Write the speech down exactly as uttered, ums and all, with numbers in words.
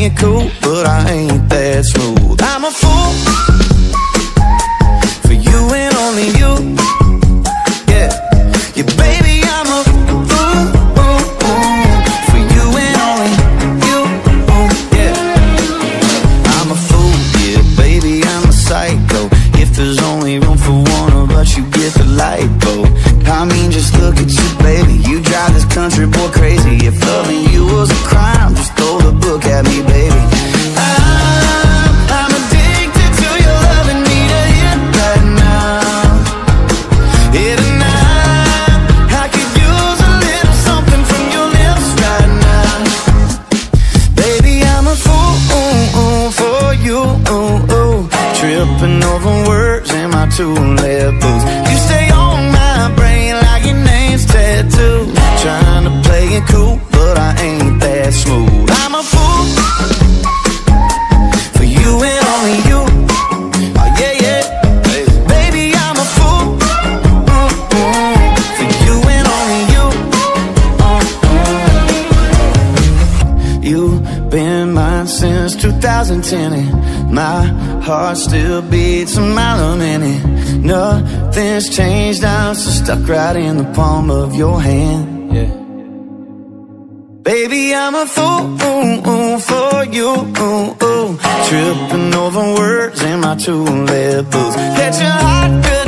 it cool, but I ain't that smooth. I'm a fool for you and only you. Yeah, yeah, baby, I'm a fool for you and only you. Yeah, I'm a fool, yeah, baby, I'm a psycho. If there's only room for one of us, you get the light bulb. I mean, just look at you, baby. You drive this country boy crazy. If loving you was a crime, just throw the book at me, baby. I'm, I'm addicted to your love and need a hit right now. Yeah, tonight I could use a little something from your lips right now. Baby, I'm a fool for you. Tripping over words in my two-led boots. You stay on my brain like your name's tattooed. Trying to play it cool, but I ain't that smooth. I'm a fool for you and only you. Oh yeah, yeah, baby, I'm a fool for you and only you. You've been mine since two thousand ten, and my heart still beats a mile a minute. Nothing's changed, I'm so stuck right in the palm of your hand. Yeah, baby, I'm a fool for you. Tripping over words in my two-led boots. Let your heart go